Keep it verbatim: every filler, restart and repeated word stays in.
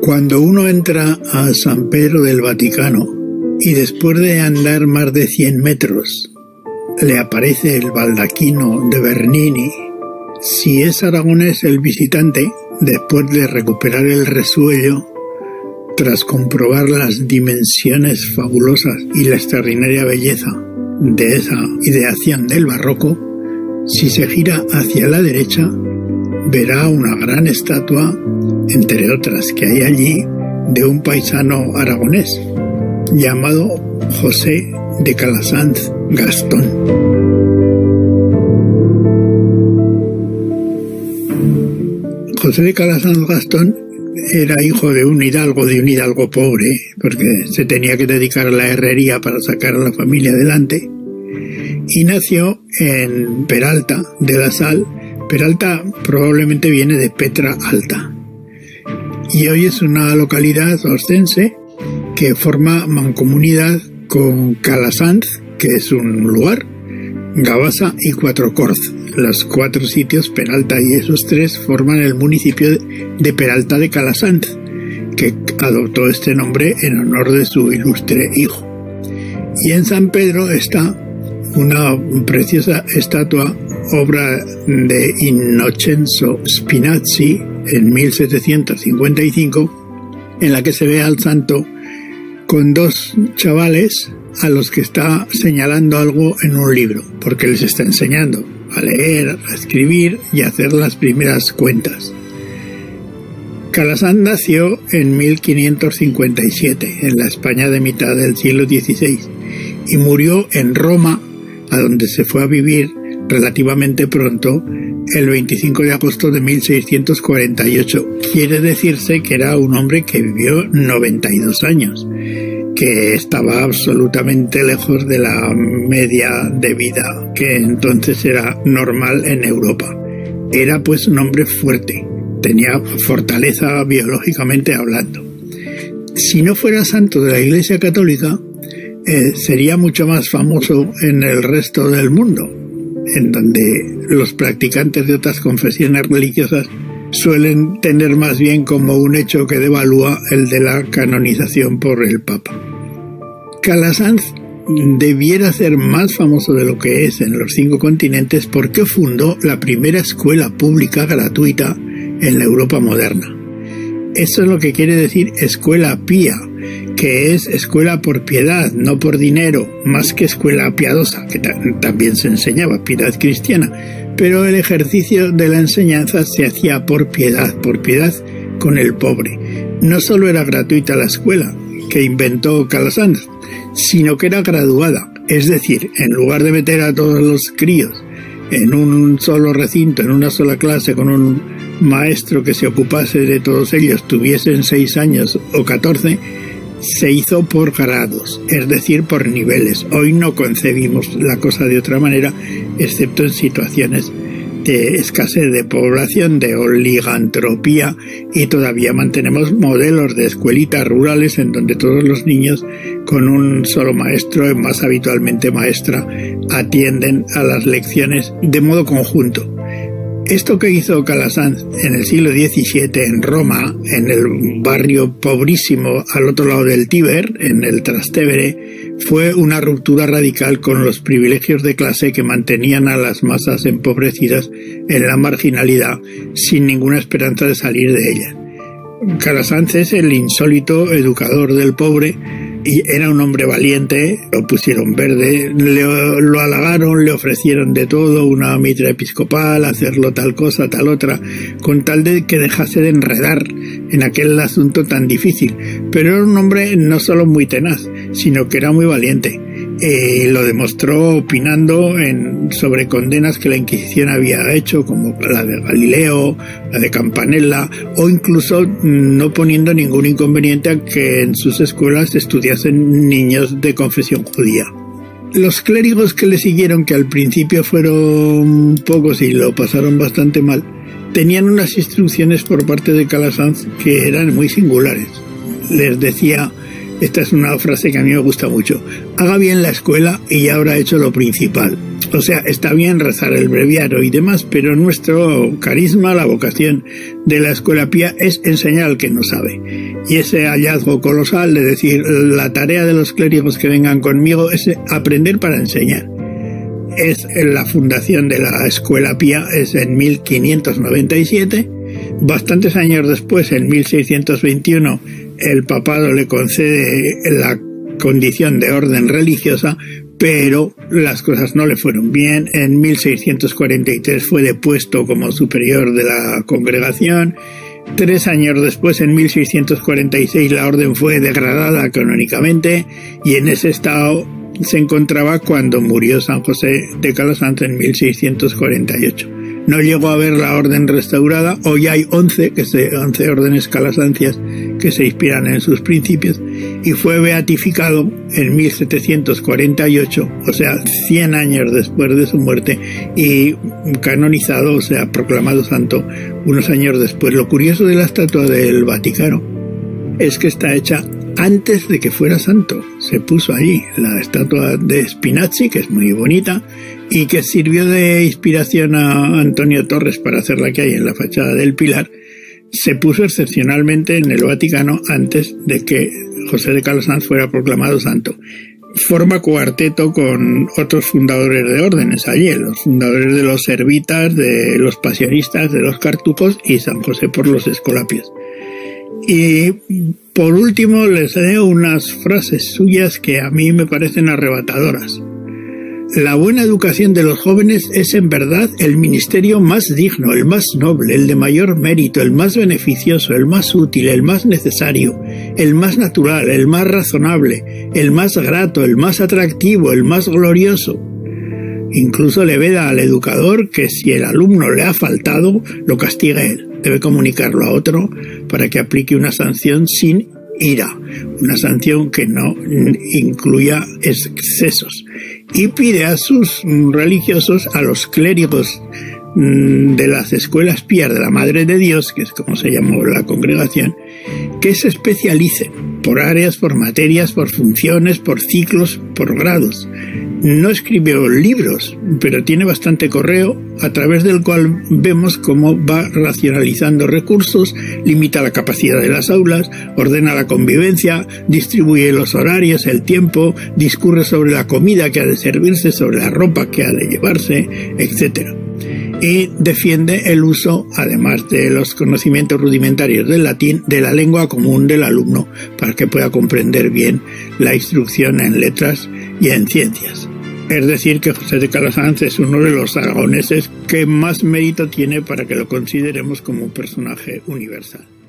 Cuando uno entra a San Pedro del Vaticano y después de andar más de cien metros le aparece el baldaquino de Bernini, si es aragonés el visitante, después de recuperar el resuello, tras comprobar las dimensiones fabulosas y la extraordinaria belleza de esa ideación del barroco, si se gira hacia la derecha, verá una gran estatua, entre otras que hay allí, de un paisano aragonés, llamado José de Calasanz Gastón. José de Calasanz Gastón era hijo de un hidalgo, de un hidalgo pobre, porque se tenía que dedicar a la herrería para sacar a la familia adelante, y nació en Peralta de la Sal. Peralta probablemente viene de Petra Alta, y hoy es una localidad oscense que forma mancomunidad con Calasanz, que es un lugar, Gabasa y Cuatrocorz. Los cuatro sitios, Peralta y esos tres, forman el municipio de Peralta de Calasanz, que adoptó este nombre en honor de su ilustre hijo. Y en San Pedro está una preciosa estatua, obra de Innocenzo Spinazzi en mil setecientos cincuenta y cinco, en la que se ve al santo con dos chavales a los que está señalando algo en un libro, porque les está enseñando a leer, a escribir y a hacer las primeras cuentas. Calasanz nació en mil quinientos cincuenta y siete, en la España de mitad del siglo dieciséis, y murió en Roma, a donde se fue a vivir relativamente pronto, el veinticinco de agosto de mil seiscientos cuarenta y ocho. Quiere decirse que era un hombre que vivió noventa y dos años, que estaba absolutamente lejos de la media de vida que entonces era normal en Europa. Era pues un hombre fuerte, tenía fortaleza biológicamente hablando. Si no fuera santo de la Iglesia Católica, eh, sería mucho más famoso en el resto del mundo, en donde los practicantes de otras confesiones religiosas suelen tener más bien como un hecho que devalúa el de la canonización por el Papa. Calasanz debiera ser más famoso de lo que es en los cinco continentes porque fundó la primera escuela pública gratuita en la Europa moderna. Eso es lo que quiere decir escuela pía, que es escuela por piedad, no por dinero, más que escuela piadosa, que también se enseñaba piedad cristiana, pero el ejercicio de la enseñanza se hacía por piedad, por piedad con el pobre. No solo era gratuita la escuela que inventó Calasanz, sino que era graduada, es decir, en lugar de meter a todos los críos en un solo recinto, en una sola clase, con un maestro que se ocupase de todos ellos, tuviesen seis años o catorce, se hizo por grados, es decir, por niveles. Hoy no concebimos la cosa de otra manera, excepto en situaciones de escasez de población, de oligantropía, y todavía mantenemos modelos de escuelitas rurales en donde todos los niños con un solo maestro, más habitualmente maestra, atienden a las lecciones de modo conjunto. Esto que hizo Calasanz en el siglo diecisiete en Roma, en el barrio pobrísimo al otro lado del Tíber, en el Trastevere, fue una ruptura radical con los privilegios de clase que mantenían a las masas empobrecidas en la marginalidad sin ninguna esperanza de salir de ella. Calasanz es el insólito educador del pobre y era un hombre valiente, lo pusieron verde, le, lo halagaron, le ofrecieron de todo, una mitra episcopal, hacerlo tal cosa, tal otra, con tal de que dejase de enredar en aquel asunto tan difícil. Pero era un hombre no solo muy tenaz, sino que era muy valiente. Eh, lo demostró opinando en, sobre condenas que la Inquisición había hecho, como la de Galileo, la de Campanella, o incluso no poniendo ningún inconveniente a que en sus escuelas estudiasen niños de confesión judía. Los clérigos que le siguieron, que al principio fueron pocos y lo pasaron bastante mal, tenían unas instrucciones por parte de Calasanz que eran muy singulares. Les decía Esta es una frase que a mí me gusta mucho. Haga bien la escuela y ya habrá hecho lo principal. O sea, está bien rezar el breviario y demás, pero nuestro carisma, la vocación de la Escuela Pía es enseñar al que no sabe. Y ese hallazgo colosal de decir, la tarea de los clérigos que vengan conmigo es aprender para enseñar. Es la fundación de la Escuela Pía, es en mil quinientos noventa y siete. Bastantes años después, en mil seiscientos veintiuno, el papado le concede la condición de orden religiosa, pero las cosas no le fueron bien. En mil seiscientos cuarenta y tres fue depuesto como superior de la congregación. Tres años después, en mil seiscientos cuarenta y seis, la orden fue degradada canónicamente, y en ese estado se encontraba cuando murió San José de Calasanz en mil seiscientos cuarenta y ocho. No llegó a ver la orden restaurada. Hoy hay once, que se, once órdenes calasancias que se inspiran en sus principios, y fue beatificado en mil setecientos cuarenta y ocho, o sea, cien años después de su muerte, y canonizado, o sea, proclamado santo unos años después. Lo curioso de la estatua del Vaticano es que está hecha antes de que fuera santo. Se puso allí la estatua de Spinazzi, que es muy bonita, y que sirvió de inspiración a Antonio Torres para hacer la que hay en la fachada del Pilar. Se puso excepcionalmente en el Vaticano antes de que José de Calasanz fuera proclamado santo. Forma cuarteto con otros fundadores de órdenes allí, los fundadores de los servitas, de los pasionistas, de los cartujos, y San José por los escolapios. Y por último les leo unas frases suyas que a mí me parecen arrebatadoras. La buena educación de los jóvenes es en verdad el ministerio más digno, el más noble, el de mayor mérito, el más beneficioso, el más útil, el más necesario, el más natural, el más razonable, el más grato, el más atractivo, el más glorioso. Incluso le veda al educador que si el alumno le ha faltado, lo castiga él. Debe comunicarlo a otro para que aplique una sanción sin ira, una sanción que no incluya excesos. Y pide a sus religiosos, a los clérigos de las escuelas pías de la Madre de Dios, que es como se llamó la congregación, que se especialicen por áreas, por materias, por funciones, por ciclos, por grados. No escribió libros, pero tiene bastante correo, a través del cual vemos cómo va racionalizando recursos, limita la capacidad de las aulas, ordena la convivencia, distribuye los horarios, el tiempo, discurre sobre la comida que ha de servirse, sobre la ropa que ha de llevarse, etcétera. Y defiende el uso, además de los conocimientos rudimentarios del latín, de la lengua común del alumno, para que pueda comprender bien la instrucción en letras y en ciencias. Es decir, que José de Calasanz es uno de los aragoneses que más mérito tiene para que lo consideremos como un personaje universal.